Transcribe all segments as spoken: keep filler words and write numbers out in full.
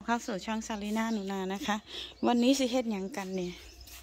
เข้าสู่ช่องซาลีน่าหนูนานะคะวันนี้สิเฮ็ดหยังกันเนี่ย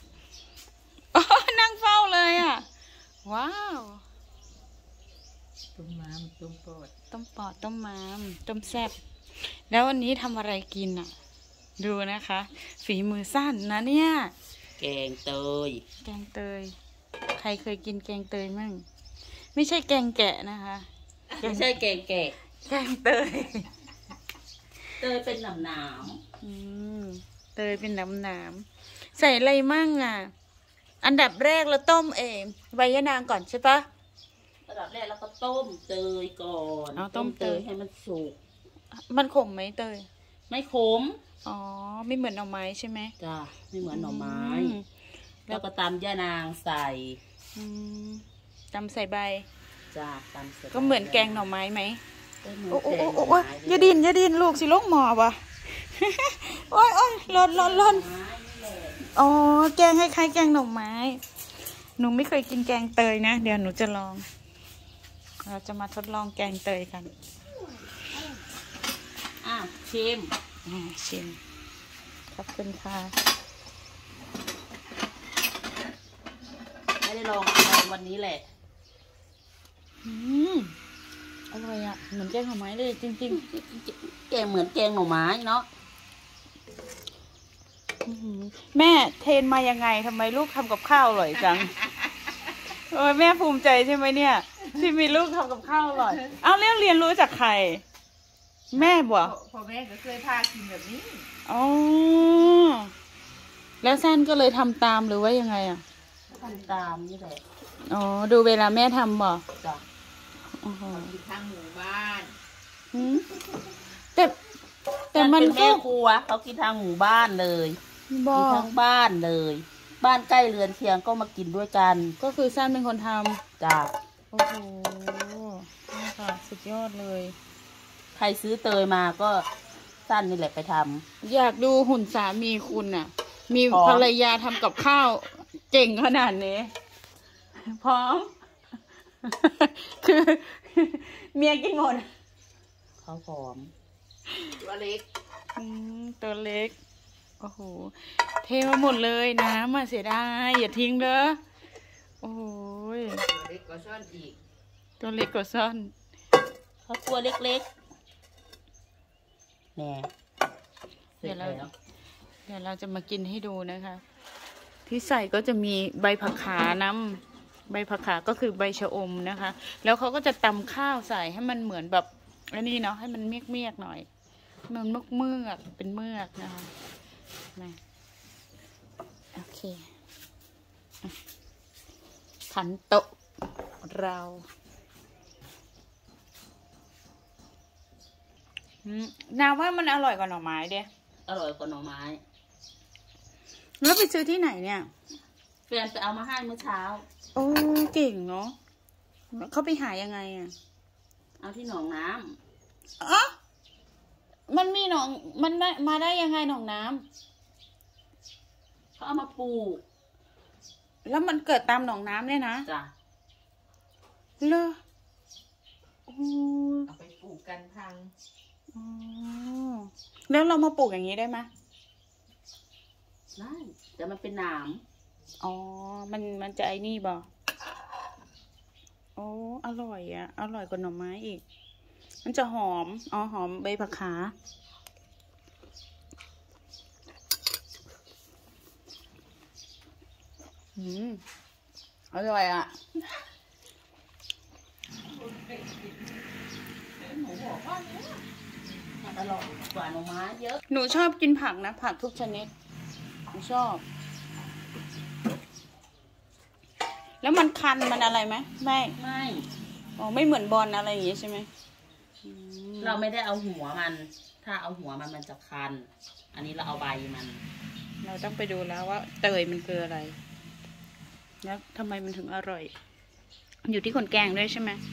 นั่งเฝ้าเลยอ่ะว้าวต้มม้ามต้มปอดต้มปอดต้มม้ามต้มแซ่บแล้ววันนี้ทำอะไรกินอ่ะดูนะคะฝีมือสั้นนะเนี่ยแกงเตยแกงเตยใครเคยกินแกงเตยมั่งไม่ใช่แกงแกะนะคะไม่ใช่แกงแกะแกงเตยเตยเป็นหนามหนามอืมเตยเป็นหนามหนามใส่อะไรมั่งอ่ะอันดับแรกเราต้มเองใบยะนางก่อนใช่ปะอันดับแรกเราก็ต้มเตยก่อนเอาต้มเตยให้มันสุกมันขมไหมเตยไม่ขมอ๋อไม่เหมือนหน่อไม้ใช่ไหมจ้าไม่เหมือนหน่อไม้แล้วก็ตำยะนางใส่ตำใส่ใบจ้าตำใส่ก็เหมือนแกงหน่อไม้ไหมโอ้โอ้โอ้โอ้ยอย่าดินอย่าดินลูกสิลงหมอวะโอ้ยโอ้ยร้อนร้อนร้อนอ๋อแกงคล้ายๆแกงหน่อไม้หนูไม่เคยกินแกงเตยนะเดี๋ยวหนูจะลองเราจะมาทดลองแกงเตยกันอ่ะชิมอ่าชิมขอบคุณค่ะไม่ได้ลองวันนี้แหละอืมอร่อยอ่ะเหมือนแกงหน่อไม้เลยจริงๆแกงเหมือนแกงหน่อไม้เนาะแม่เทรนมายังไงทำไมลูกทำกับข้าวอร่อยจังโอ้ยแม่ภูมิใจใช่ไหมเนี่ยที่มีลูกทำกับข้าวอร่อยเอาเรียนเรียนรู้จากใครแม่บอกพ่อแม่ก็เคยพากินแบบนี้อ๋อแล้วสั้นก็เลยทำตามหรือว่ายังไงอ่ะทำตามนี่แหละอ๋อดูเวลาแม่ทำบอกจ้ะกินทางหมู่บ้านแต่แต่มันก็แม่ครัวเขากินทางหมู่บ้านเลยกินทั้งบ้านเลยบ้านใกล้เรือนเคียงก็มากินด้วยกันก็คือสั้นเป็นคนทำจ้ะโอ้โหนี่ค่ะสุดยอดเลยใครซื้อเตยมาก็สั้นนี่แหละไปทำอยากดูหุ่นสามีคุณน่ะมีภรรยาทำกับข้าวเก่งขนาดนี้พร้อมคือเมียกินหมดเขาผอมตัวเล็กตัวเล็กโอ้โหเทมาหมดเลยน้ำมาเสียดายอย่าทิ้งเด้อโอ้ยตัวเล็กกว่าซ่อนอีกตัวเล็กกว่าซ่อนเขาตัวเล็กๆแหน่เดี๋ยวเราเดี๋ยวเราจะมากินให้ดูนะคะที่ใส่ก็จะมีใบผักขาน้ำใบผักขาก็คือใบชะอมนะคะแล้วเขาก็จะตำข้าวใส่ให้มันเหมือนแบบอันนี้เนาะให้มันเมียกเมียกหน่อยมันมึกเมือกเป็นเมือกนะคะมาโอเคขันโตะเรานาว่ามันอร่อยกว่าหน่อไม้เด้อร่อยกว่าหน่อไม้แล้วไปซื้อที่ไหนเนี่ยแฟนไปเอามาให้เมื่อเช้าโอ้เก่งเนาะเขาไปหายังไงอ่ะเอาที่หนองน้ำอ๋อมันมีหนองมันมาได้ยังไงหนองน้ำเขาเอามาปลูกแล้วมันเกิดตามหนองน้ำเนี่ยนะจ้ะเลอเอาไปปลูกกันพังอ๋อแล้วเรามาปลูกอย่างนี้ได้ไหมได้แต่มันเป็นหนามอ๋อมันมันจะไอ้นี่บ่โอ้อร่อยอ่ะอร่อยกว่าหน่อไม้อีกมันจะหอมอ๋อหอมใบผักขาอืมอร่อยอ่ะหนูบอกว่าเนี่ยมันอร่อยกว่าหน่อไม้เยอะหนูชอบกินผักนะผักทุกชนิดหนูชอบแล้วมันคันมันอะไรไหมไม่ไม่อ๋อไม่เหมือนบอลอะไรอย่างงี้ใช่ไหมเราไม่ได้เอาหัวมันถ้าเอาหัวมันมันจะคันอันนี้เราเอาใบมันเราต้องไปดูแล้วว่าเตยมันคืออะไรแล้วทำไมมันถึงอร่อยอยู่ที่คนแกงด้วยใช่ไหม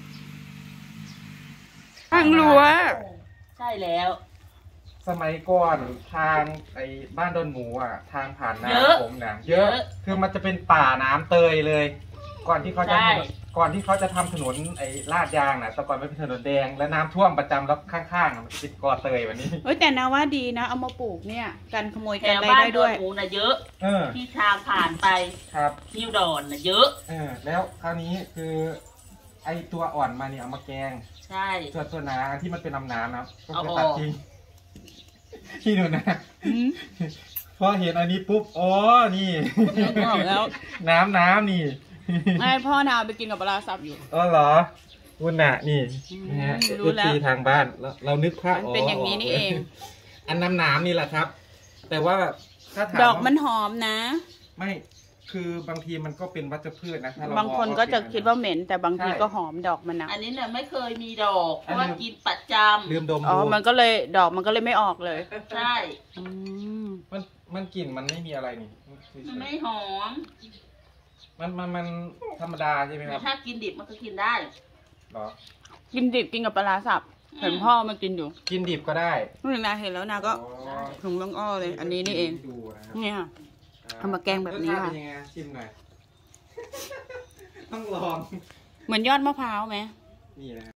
ทางรั้วใช่แล้วสมัยก่อนทางไอ้บ้านดอนหมูอ่ะทางผ่านน้ำผมนะเยอะคือมันจะเป็นป่าน้ำเตยเลยก่อนที่เขาจะก่อนที่เขาจะทำถนนไอ้ลาดยางนะแต่ก่อนมันเป็นถนนแดงแล้วน้ำท่วมประจำแล้วข้างๆอะมันเป็นกอเตยแบบนี้เอ้ยแต่นาว่าดีนะเอามาปลูกเนี่ยกันขโมยแถกันวอะไรบ้านได้โดด้วน ยหมูน่ะเยอะเออที่ทางผ่านไปครับนิวดอนน่ะเยอะเออแล้วคราวนี้คือไอ้ตัวอ่อนมาเนี่ยเอามาแกงใช่ส่วนตัวหนาที่มันเป็นน้ำน้ำนะก็เอาคือออกตัดทิ้งที่ดูนะอืมพอเห็นอันนี้ปุ๊บอ๋อนี่บอกแล้วน้ำน้ำนี่ไม่พ่อนาวไปกินกับปลาสับอยู่อ๋อเหรอคุณน่ะนี่อืมนะฮะรู้แล้วทีทางบ้านเราเรานึกภาพมันเป็นอย่างนี้นี่เองอันน้ำน้ำนี่แหละครับ แต่ว่าถ้าถามดอกว่ามันหอมนะไม่คือบางทีมันก็เป็นวัชพืชนะถ้าเราบางคนก็จะคิดว่าเหม็น แต่บางทีใช่ก็หอมดอกมันนะอันนี้เนี่ยไม่เคยมีดอก เพราะว่าอันนี้กินประจลืมดมอ๋อดูมันก็เลยดอกมันก็เลยไม่ออกเลยำใช่อืมมันมันกลิ่นมันไม่มีอะไรนี่มันไม่หอมมันมันมันธรรมดาใช่ไหมครับถ้ากินดิบมันก็กินได้หรอกินดิบกินกับปลาสับอืมเห็นพ่อมากินอยู่กินดิบก็ได้นี่นาเห็นแล้วนาก็อ๋อถุงลงอ้อเลย อันนี้นี่เองดูนะครับเนี่ยค่ะ เอามาแกงแบบนี้รสชาติค่ะเป็นยังไงชิมหน่อย ต้องลองเหมือนยอดมะพร้าวไหมนี่นะครับ